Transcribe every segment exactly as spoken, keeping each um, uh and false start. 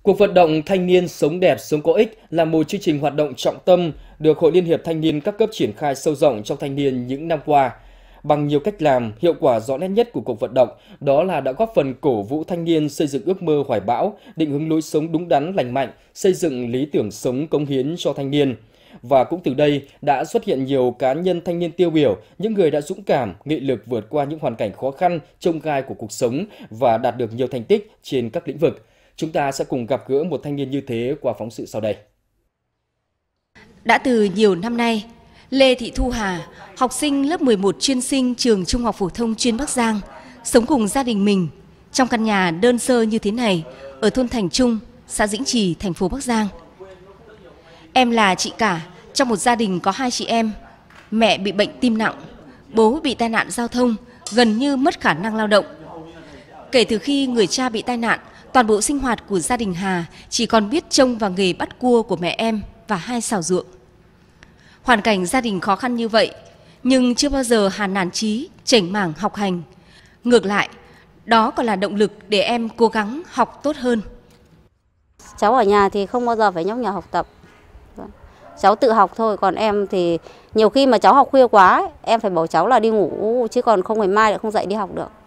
Cuộc vận động thanh niên sống đẹp, sống có ích là một chương trình hoạt động trọng tâm được Hội Liên hiệp Thanh niên các cấp triển khai sâu rộng trong thanh niên những năm qua. Bằng nhiều cách làm, hiệu quả rõ nét nhất của cuộc vận động đó là đã góp phần cổ vũ thanh niên xây dựng ước mơ hoài bão, định hướng lối sống đúng đắn lành mạnh, xây dựng lý tưởng sống cống hiến cho thanh niên. Và cũng từ đây đã xuất hiện nhiều cá nhân thanh niên tiêu biểu, những người đã dũng cảm, nghị lực vượt qua những hoàn cảnh khó khăn, chông gai của cuộc sống và đạt được nhiều thành tích trên các lĩnh vực. Chúng ta sẽ cùng gặp gỡ một thanh niên như thế qua phóng sự sau đây. Đã từ nhiều năm nay, Lê Thị Thu Hà, học sinh lớp mười một chuyên sinh trường Trung học phổ thông chuyên Bắc Giang, sống cùng gia đình mình trong căn nhà đơn sơ như thế này ở thôn Thành Trung, xã Dĩnh Trì, thành phố Bắc Giang. Em là chị cả trong một gia đình có hai chị em. Mẹ bị bệnh tim nặng, bố bị tai nạn giao thông, gần như mất khả năng lao động. Kể từ khi người cha bị tai nạn, toàn bộ sinh hoạt của gia đình Hà chỉ còn biết trông vào nghề bắt cua của mẹ em và hai xào ruộng. Hoàn cảnh gia đình khó khăn như vậy, nhưng chưa bao giờ Hà nản chí, chểnh mảng học hành. Ngược lại, đó còn là động lực để em cố gắng học tốt hơn. Cháu ở nhà thì không bao giờ phải nhắc nhở học tập. Cháu tự học thôi, còn em thì nhiều khi mà cháu học khuya quá, em phải bảo cháu là đi ngủ, chứ còn không ngày mai lại không dậy đi học được.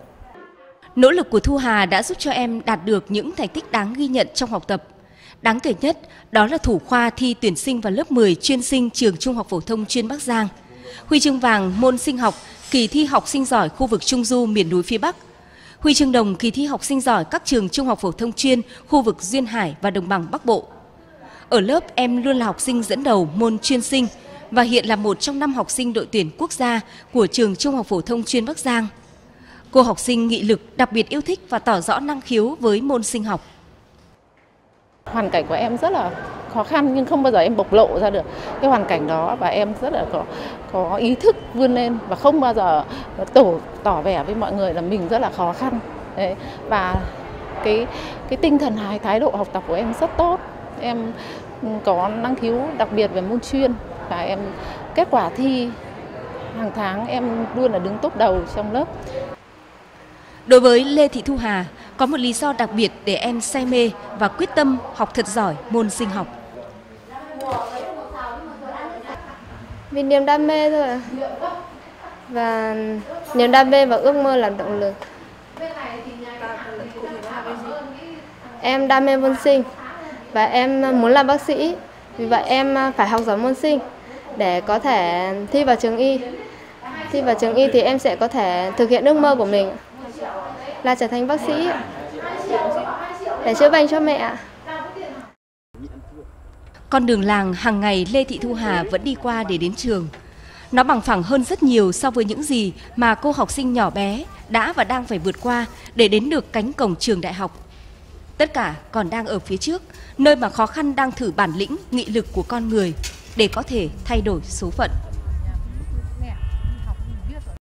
Nỗ lực của Thu Hà đã giúp cho em đạt được những thành tích đáng ghi nhận trong học tập. Đáng kể nhất đó là thủ khoa thi tuyển sinh vào lớp mười chuyên sinh trường Trung học phổ thông chuyên Bắc Giang, huy chương vàng môn sinh học kỳ thi học sinh giỏi khu vực Trung Du miền núi phía Bắc, huy chương đồng kỳ thi học sinh giỏi các trường Trung học phổ thông chuyên khu vực Duyên Hải và Đồng bằng Bắc Bộ. Ở lớp em luôn là học sinh dẫn đầu môn chuyên sinh và hiện là một trong năm học sinh đội tuyển quốc gia của trường Trung học phổ thông chuyên Bắc Giang. Cô học sinh nghị lực đặc biệt yêu thích và tỏ rõ năng khiếu với môn sinh học. Hoàn cảnh của em rất là khó khăn nhưng không bao giờ em bộc lộ ra được cái hoàn cảnh đó, và em rất là có có ý thức vươn lên và không bao giờ tổ tỏ vẻ với mọi người là mình rất là khó khăn. Đấy. Và cái cái tinh thần hài thái độ học tập của em rất tốt. Em có năng khiếu đặc biệt về môn chuyên và em kết quả thi hàng tháng em luôn là đứng top đầu trong lớp. Đối với Lê Thị Thu Hà, có một lý do đặc biệt để em say mê và quyết tâm học thật giỏi môn sinh học. Vì niềm đam mê thôi, và niềm đam mê và ước mơ làm động lực. Em đam mê môn sinh và em muốn làm bác sĩ, vì vậy em phải học giỏi môn sinh để có thể thi vào trường y. Thi vào trường y thì em sẽ có thể thực hiện ước mơ của mình là trở thành bác sĩ để chữa bệnh cho mẹ. Con đường làng hàng ngày Lê Thị Thu Hà vẫn đi qua để đến trường. Nó bằng phẳng hơn rất nhiều so với những gì mà cô học sinh nhỏ bé đã và đang phải vượt qua để đến được cánh cổng trường đại học. Tất cả còn đang ở phía trước, nơi mà khó khăn đang thử bản lĩnh, nghị lực của con người để có thể thay đổi số phận.